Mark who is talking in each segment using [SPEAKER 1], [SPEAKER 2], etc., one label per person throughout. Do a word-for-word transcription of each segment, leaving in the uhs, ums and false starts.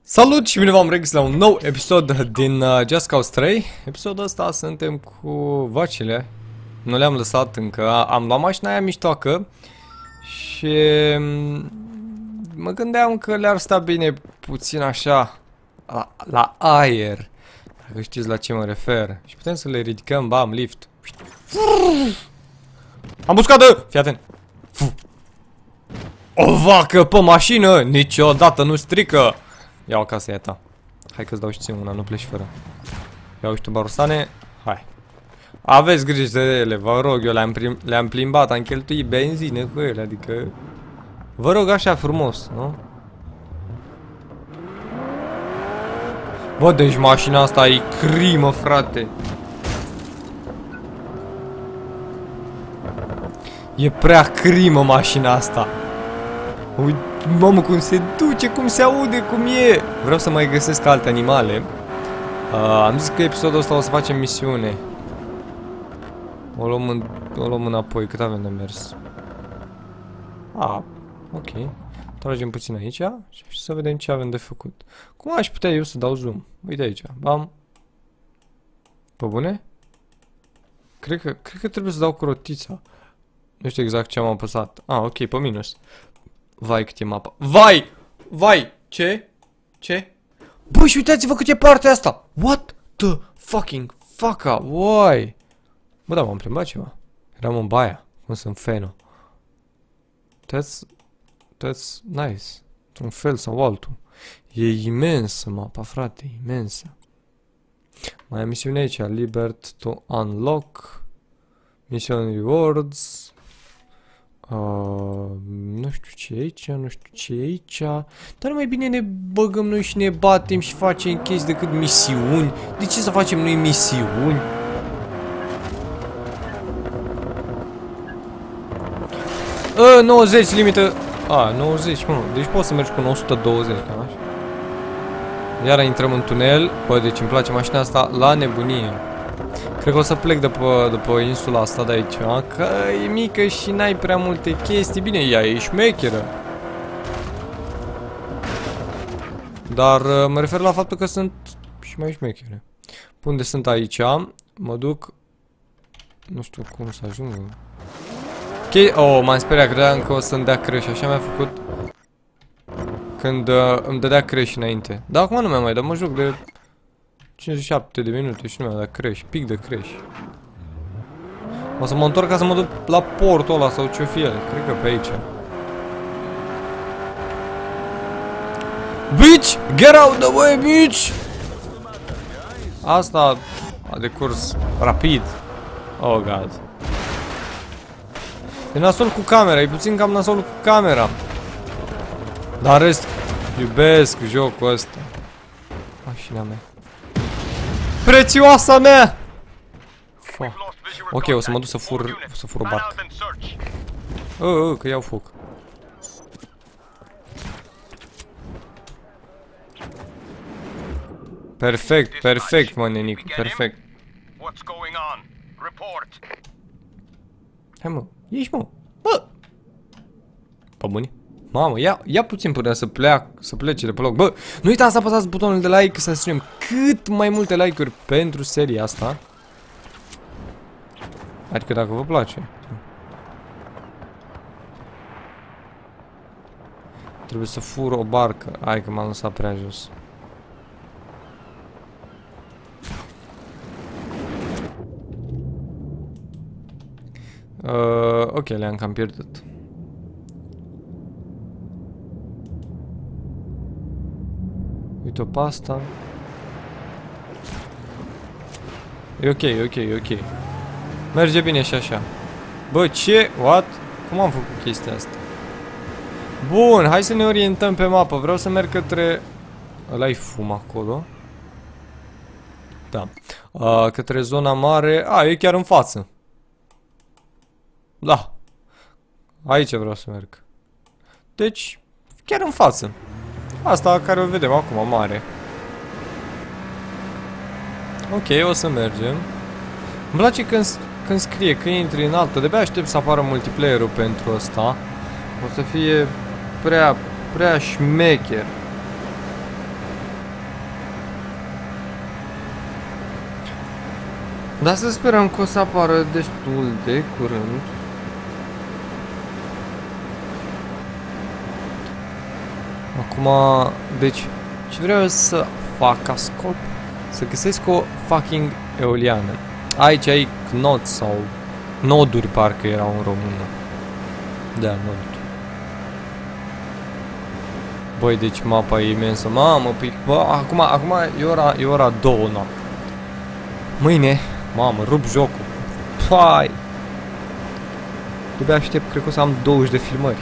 [SPEAKER 1] Salut și bine v-am regăsit la un nou episod din uh, Just Cause trei. Episodul ăsta suntem cu vacile. Nu le-am lăsat încă. Am luat mașina aia miștoacă și mă gândeam că le-ar sta bine puțin așa la, la aer. Dacă știți la ce mă refer. Și putem să le ridicăm, bam, lift. Am buscadă! Fii atent! O vacă pe mașină niciodată nu strică! Iau acasă, e a ta. Hai că-ți dau și ție una, nu pleci fără. Iau și tu barosane. Hai. Aveți grijă de ele, vă rog, eu le-am le plimbat, am cheltuit benzină cu ele, adică... Vă rog așa frumos, nu? Bă, deci mașina asta e crimă, frate. E prea crimă mașina asta. Uite, mamă, cum se duce, cum se aude, cum e. Vreau să mai găsesc alte animale. uh, Am zis că episodul ăsta o să facem misiune. O luăm, în, o luăm înapoi, cât avem de mers? Ah, ok. Tragem puțin aici și să vedem ce avem de făcut. Cum aș putea eu să dau zoom? Uite aici, bam. Pe bune? Cred că, cred că trebuie să dau cu rotița. Nu știu exact ce am apăsat. Ah, ok, pe minus. Vai cât e mapa. Vai! Vai! Ce? Ce? Băi, și uitați-vă cât e partea asta! What the fucking fuck? Why? Bă, da, m-am plimbat ceva. Eram în baia. Cum sunt feno. That's... That's nice. Într-un fel sau altul. E imensă mapa, frate. Imensă. Mai am misiune aici. Libert to unlock. Mission rewards. Uh, nu știu ce e aici, nu știu ce e aici. Dar mai bine ne băgăm noi și ne batem și facem chestii decât misiuni. De ce să facem noi misiuni? Uh, nouăzeci limită. A, nouăzeci, mă. Deci poți să mergi cu o sută douăzeci, cam așa. Iar intrăm în tunel. Bă, deci îmi place mașina asta la nebunie. Cred că o să plec de pe, de pe insula asta de aici, că e mică și n-ai prea multe chestii. Bine, ea e șmecheră. Dar mă refer la faptul că sunt și mai șmechere. Unde sunt aici, mă duc. Nu știu cum să ajung. Ok, oh, m-am speriat, credeam că o să-mi dea crash, așa mi-a făcut când uh, îmi dădea crash înainte. Dar acum nu mi-a mai dat, mă joc de cincizeci și șapte de minute și nu mi-a dat crash, pic de crash. O să mă întorc ca să mă duc la portul ăla sau ce-o fi el, cred că pe aici. Bitch! Get out the way, bitch! Asta a decurs rapid. Oh, God. E nasol cu camera, e puțin cam nasol cu camera. Dar în rest, iubesc jocul ăsta. Mașina mea. Prețioasa mea! Fa. Ok, o să mă duc să fur, să fur o barcă. Uh, uh, că iau foc. Perfect, perfect, mă, nenicu, perfect. Hai, mă, ieși, mă. Bă! Pe bune? Mamă, ia, ia puțin până să pleac, să plece de pe loc. Bă, nu uitați să apăsați butonul de like, să strângem cât mai multe like-uri pentru seria asta. Adică dacă vă place. Trebuie să fur o barcă. Hai că m-am lăsat prea jos. Uh, ok, le-am cam pierdut. Uite-o pe asta. E ok, e ok, e ok. Merge bine și așa. Bă, ce? What? Cum am făcut chestia asta? Bun, hai să ne orientăm pe mapă. Vreau să merg către... Ăla-i fum acolo. Da. Uh, către zona mare. A, e chiar în față. Da. Aici vreau să merg. Deci, chiar în față. Asta care o vedem acum, mare. Ok, o să mergem. Îmi place când, când scrie că intri în altă. De-abia aștept să apară multiplayer-ul pentru ăsta. O să fie prea, prea șmecher. Dar să sperăm că o să apară destul de curând. Acum, deci, ce vreau să fac ca scop? Să găsesc o fucking eoliană. Aici ai knot sau noduri, parcă erau în română. Da, noduri. Băi, deci mapa e imensă. Mamă, păi, bă, acum, acum e ora, e ora două noapte. Mâine, mamă, rup jocul. Pai! De-abia aștept, cred că o să am douăzeci de filmări.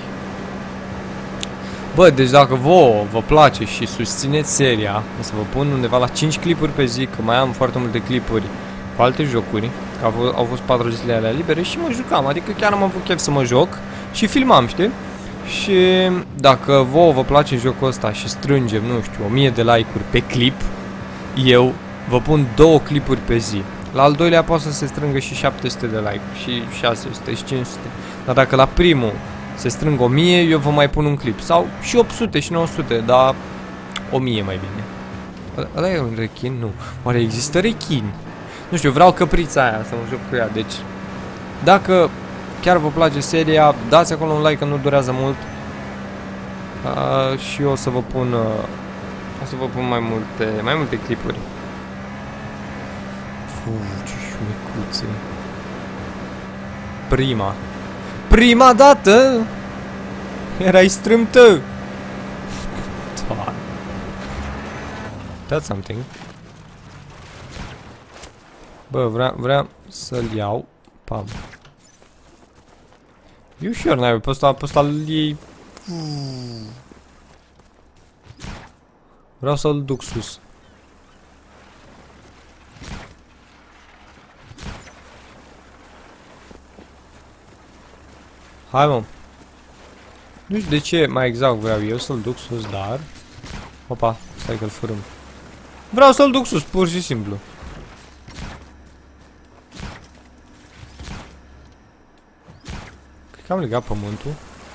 [SPEAKER 1] Bă, deci dacă vouă vă place și susțineți seria, o să vă pun undeva la cinci clipuri pe zi, că mai am foarte multe clipuri cu alte jocuri, că au, au fost patru zile alea libere și mă jucam, adică chiar am avut chef să mă joc și filmam, știi? Și dacă vouă vă place jocul ăsta și strângem, nu știu, o mie de like-uri pe clip, eu vă pun două clipuri pe zi. La al doilea poate să se strângă și șapte sute de like-uri, și șase sute și cinci sute. Dar dacă la primul se strâng o mie, eu vă mai pun un clip. Sau și opt sute și nouă sute, dar o mie mai bine. Ăla e un rechin? Nu. Oare există rechin? Nu știu, vreau căprița aia să mă joc cu ea. Deci, dacă chiar vă place seria, dați acolo un like, că nu durează mult. Uh, și o să vă pun uh, o să vă pun mai multe, mai multe clipuri. Uf, ce șumicuțe. Prima. Prima dată erai strâmtă. That's something. Bă, vreau, vreau să-l iau. Pam. E ușor, n-ai, pe ăsta, pe ăsta-l iei. Vreau să-l duc sus. Hai, mă. Nu știu de ce mai exact vreau eu să-l duc sus, dar... Opa, stai că-l fărâm. Vreau să-l duc sus, pur și simplu. Cred că am legat pământul.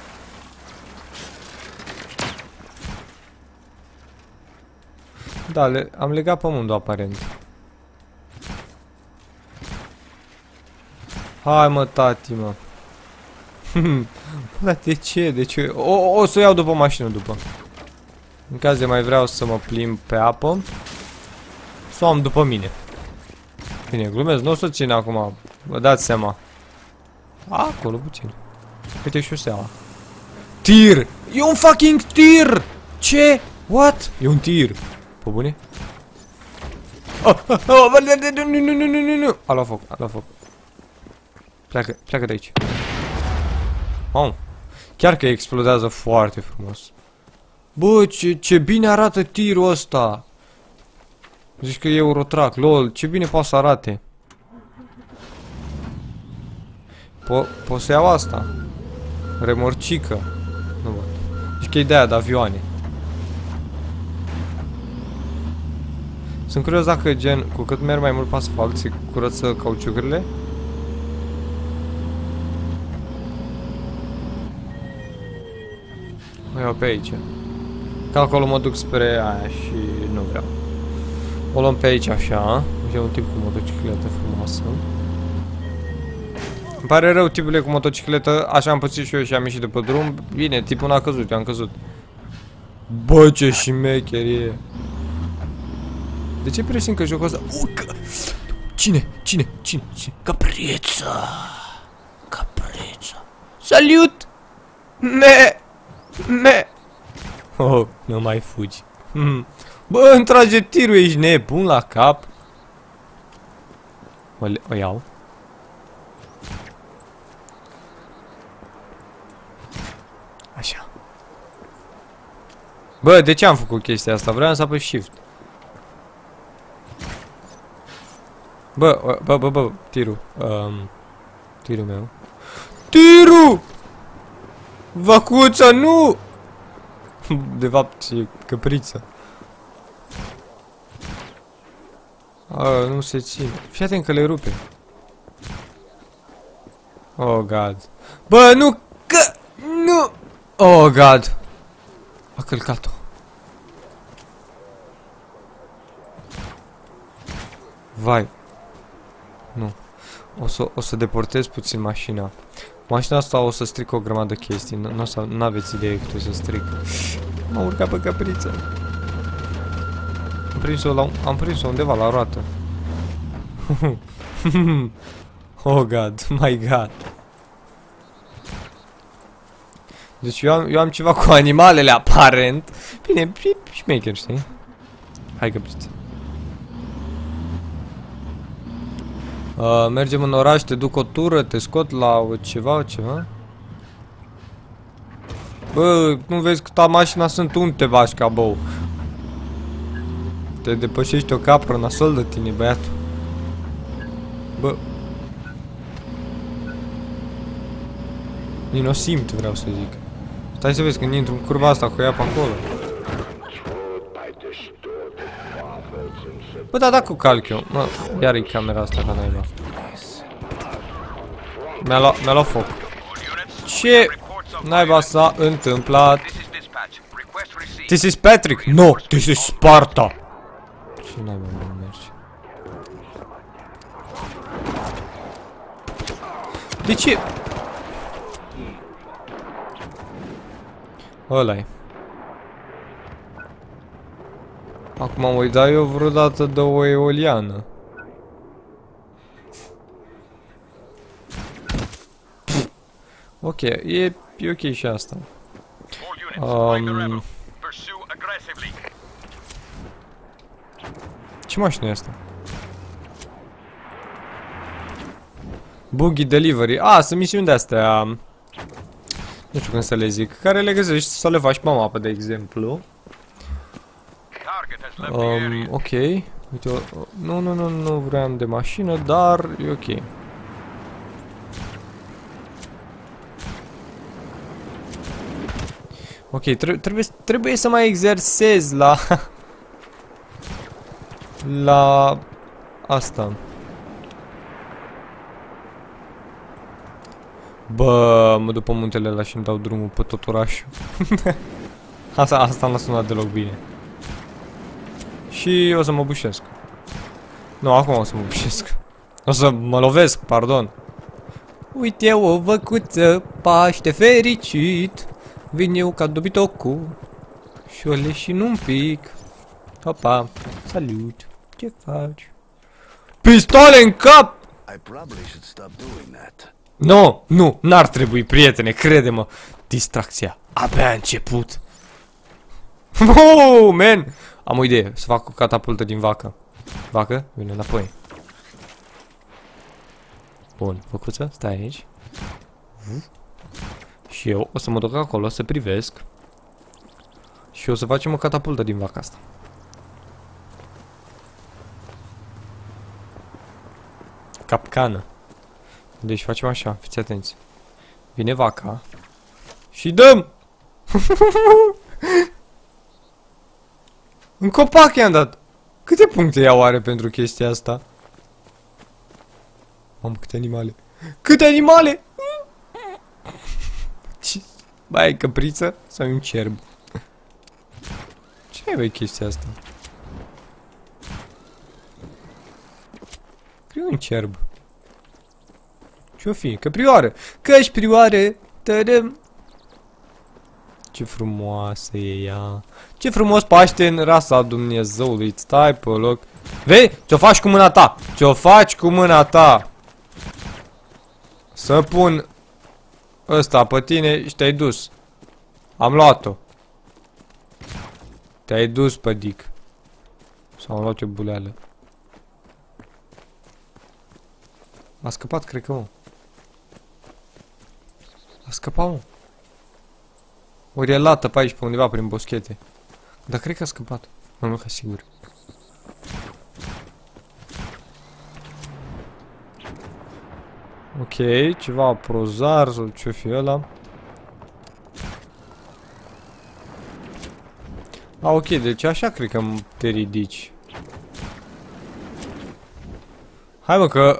[SPEAKER 1] Da, le am legat pământul aparent. Hai, mă, tati, mă. Dar de ce? De ce? O, o să o iau după mașină după. În caz de mai vreau să mă plimb pe apă, să o am după mine. Bine, glumesc, nu o să țin acum. Vă dați seama. Acolo puțin. Uite și o seama. Tir! E un fucking tir! Ce? What? E un tir. Pe bune? Oh, oh, oh, nu, nu, nu, nu, nu, nu. A luat foc, a luat foc. Pleacă, pleacă de aici. Oh. Chiar că explodează foarte frumos. Bă, ce, ce bine arată tirul ăsta. Zici că e Eurotrack, lol, ce bine poate să arate. Po Pot să iau asta. Remorcică. Nu văd. Zici că e de aia de avioane. Sunt curios dacă, gen, cu cât merg mai mult pe asfalt, se curăță cauciucurile. O iau pe aici. Că acolo mă duc spre aia și nu vreau. O luăm pe aici așa. E un tip cu motocicletă frumoasă. Îmi pare rău, tipule cu motocicletă. Așa am pățit și eu și am ieșit de pe drum. Bine, tipul n-a căzut, eu am căzut. Bă, ce șmecherie. De ce presim că jocul ăsta? Uh, că... Cine? Cine? Cine? Cine? Caprița. Caprița. Salut! Me! Me! Oh, nu mai fugi. Hmm. Bă, îmi trage tirul, ești nebun la cap. O, o iau. Așa. Bă, de ce am făcut chestia asta? Vreau să apăs shift. Bă, bă, bă, bă, tirul. Um, tirul meu. Tirul! Vacuța, nu! De fapt, e căpriță. A, nu se ține. Fii atent că le rupe. Oh, God. Bă, nu! Că... Nu! Oh, God. A călcat-o. Vai. Nu. O să, o să deportez puțin mașina. Mașina asta o să stric o grămadă de chestii. Nu o să, n-aveți idee cât o să stric. M-am urcat pe capriță. Am prins-o la, am prins-o undeva la roată. Oh god, my god. Deci eu am, eu am ceva cu animalele, aparent. Bine, e șmecher, știi? Hai capriță. Uh, mergem în oraș, te duc o tură, te scot la ceva, ceva. Bă, nu vezi câta mașina sunt, unde te bași, cabou? Te depășești o capră nasol de tine, băiatul. Bă. Din o simt, vreau să zic. Stai să vezi când intru în curba asta cu ea pe acolo. Bă, da, da, cu calc eu. Mă, iar-i camera asta ca naiba. Mi-a luat, mi-a luat foc. Ce naiba s-a întâmplat? This is Patrick! No! This is Sparta! Ce naiba nu merge? De ce? Ăla-i. Acum mă voi da eu vreodată de o eoliană. Ok, e, e ok și asta. Um, ce mașină e asta? Buggy Delivery. Ah, sunt misiuni de-astea. Nu știu cum să le zic. Care le găsești să le faci pe mapă, de exemplu. Um, ok. Uite, o, nu, nu, nu, nu vreau de mașină, dar e ok. Ok, tre trebuie, trebuie să mai exersez la... la... asta. Bă, mă duc pe muntele ăla și îmi dau drumul pe tot orașul. Asta, asta n-a sunat deloc bine. Și o să mă bușesc. Nu, acum o să mă bușesc. O să mă lovesc, pardon. Uite o văcuță, Paște fericit. Vin eu ca dobitocul și o leșin un pic. Opa, salut. Ce faci? Pistole în cap! Nu, nu, n-ar trebui, prietene, crede-mă. Distracția abia a început. Oh, man! Am o idee, să fac o catapultă din vacă. Vacă, vine înapoi. Bun, făcuță, stai aici. Și eu o să mă duc acolo să privesc. Și o să facem o catapultă din vaca asta. Capcană. Deci facem așa, fiți atenți. Vine vaca. Și dăm! În copac i-am dat. Câte puncte iau are pentru chestia asta? Mamă, câte animale. Câte animale! Bă, ai căpriță sau un cerb? Ce ai, băi, chestia asta? Cred un cerb. Ce-o fi? Căprioară! Căprioare! Tărâm! Ce frumoasă e ea! Ce frumos paște în rasa Dumnezeului! Stai pe loc! Vei? Ce-o faci cu mâna ta? Ce-o faci cu mâna ta? Să pun ăsta pe tine și te-ai dus. Am luat-o. Te-ai dus pe dic. Sau am luat o buleală. A scăpat, cred că, mă. A scăpat, mă. Ori e lată pe aici, pe undeva, prin boschete. Dar cred că a scăpat. Nu, nu, ca sigur. Ok, ceva prozar sau ce-o fi ăla. A, ok, deci așa cred că te ridici. Hai, mă, că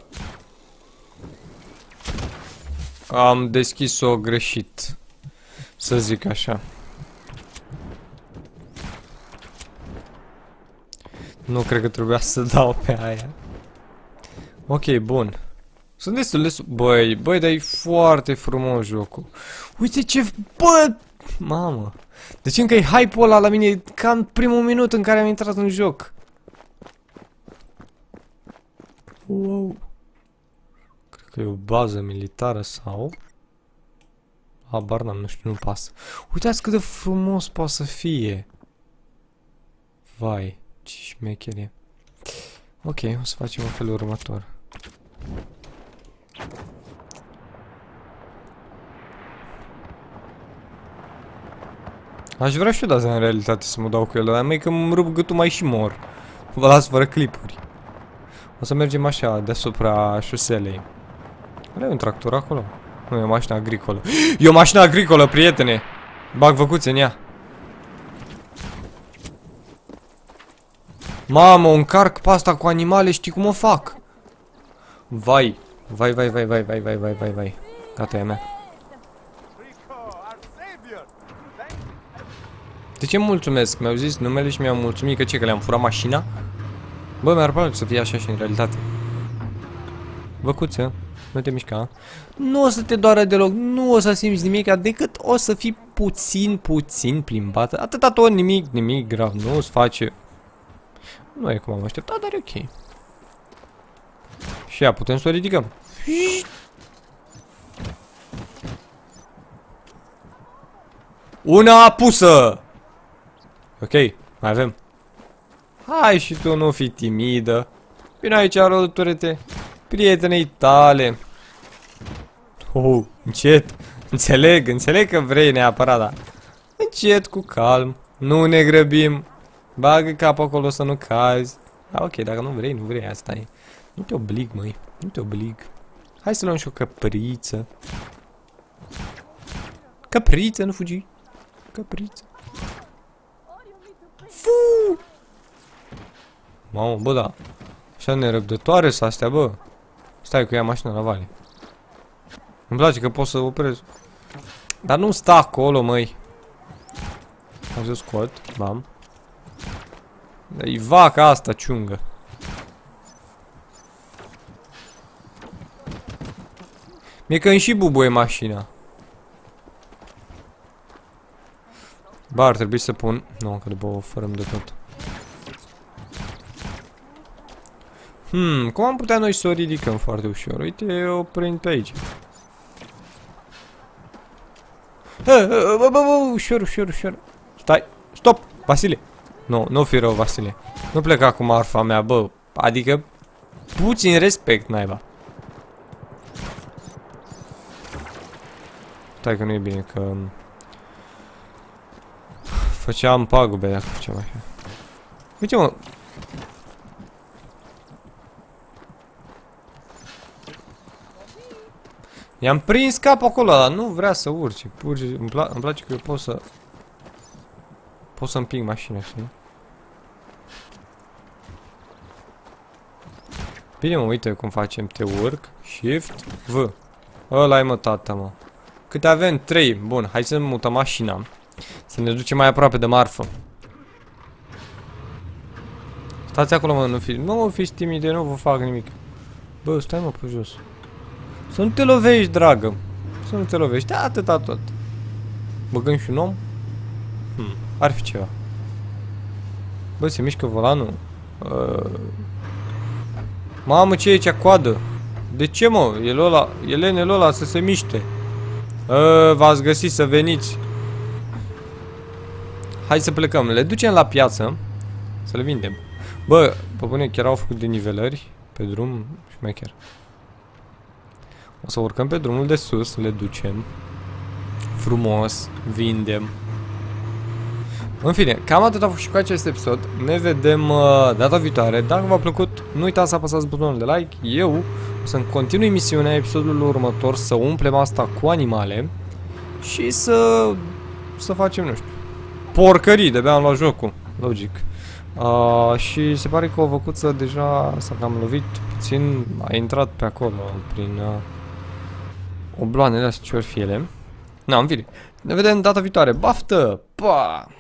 [SPEAKER 1] am deschis-o greșit, să zic așa. Nu cred că trebuia să dau pe aia. Ok, bun. Sunt destul de... Băi, băi, dar e foarte frumos jocul. Uite ce... Bă! Mamă. Deci încă e hype-ul ăla la mine ca în primul minut în care am intrat în joc. Wow. Cred că e o bază militară sau... Habar n-am, nu știu, nu pasă. Uitați cât de frumos poate să fie. Vai, ce șmecher e. Ok, o să facem în felul următor. Aș vrea și eu, dar în realitate să mă dau cu el, dar mai că îmi rup gâtul mai și mor. Vă las fără clipuri. O să mergem așa, deasupra șoselei. Are un tractor acolo? Nu, e o mașină agricolă. E o mașină agricolă, prietene! Bag văcuțe în ea. Mamă, un carc pe asta cu animale, știi cum o fac? Vai, vai, vai, vai, vai, vai, vai, vai, vai, vai. Gata, e a mea. De ce mulțumesc? Mi-au zis numele și mi-au mulțumit că ce, că le-am furat mașina? Bă, mi-ar plăcea să fie așa și în realitate. Văcuță, nu te mișca. Nu o să te doară deloc, nu o să simți nimic, decât o să fii puțin, puțin plimbată. Atâta tot, nimic, nimic grav, nu o să face. Nu e cum am așteptat, dar e ok. Și ea, putem să o ridicăm. Una pusă! Ok, mai avem. Hai și tu, nu fi timidă. Vino aici, alătură-te prietenei tale. Oh, încet. Înțeleg, înțeleg că vrei neapărat, dar încet, cu calm. Nu ne grăbim. Bagă capul acolo să nu cazi. Ah, ok, dacă nu vrei, nu vrei, asta e. Nu te oblig, măi. Nu te oblig. Hai să luăm și o căpriță. Căpriță, nu fugi. Căpriță. Fu! Mamă, bă, da. Așa nerăbdătoare să astea, bă. Stai cu ea mașina la vale. Îmi place că pot să oprez. Dar nu sta acolo, măi. Hai să scot. Bam. E vaca asta, ciungă. Mie că și bubuie mașina. Ba, ar trebui să pun... Nu, că după o fărăm de tot. Hmm, cum am putea noi să o ridicăm foarte ușor? Uite, o prind pe aici. Bă, bă, bă, ușor, ușor, ușor. Stai, stop, Vasile. Nu, nu fi rău, Vasile. Nu pleca cu marfa mea, bă. Adică, puțin respect, naiba. Stai că nu e bine, că... Făceam pagube dacă făceam așa. Uite, mă. I-am prins capul acolo, dar nu vrea să urce. Pur și îmi, pla îmi place că eu pot să... Pot să împing mașina, știi? Bine, mă, uite cum facem. Te urc, Shift, V. Ăla-i, mă, tata, mă. Câte avem? trei. Bun, hai să mutăm mașina. Să ne ducem mai aproape de marfă. Stați acolo, mă, nu fi... Nu fiți timide, nu vă fac nimic. Bă, stai, mă, pe jos. Să nu te lovești, dragă. Să nu te lovești, atâta tot. Băgăm și un om? Hmm, ar fi ceva. Bă, se mișcă volanul. Uh... Mamă, ce e aici, coadă? De ce, mă? E Lola, e lene Lola să se miște. Uh, V-ați găsit să veniți. Hai să plecăm. Le ducem la piață. Să le vindem. Bă, pe bune, chiar au făcut denivelări pe drum. Șmecher. O să urcăm pe drumul de sus, le ducem. Frumos, vindem. În fine, cam atât a fost și cu acest episod. Ne vedem uh, data viitoare. Dacă v-a plăcut, nu uitați să apăsați butonul de like. Eu o să-mi continui misiunea episodul următor, să umplem asta cu animale. Și să... să facem, nu știu, porcării, de-abia am luat jocul. Logic. Uh, și se pare că o văcuță deja s-a cam lovit puțin. A intrat pe acolo, prin... Uh, obloanele astea, ce ori fi ele. Na, în fine. Ne vedem data viitoare. Baftă! Pa!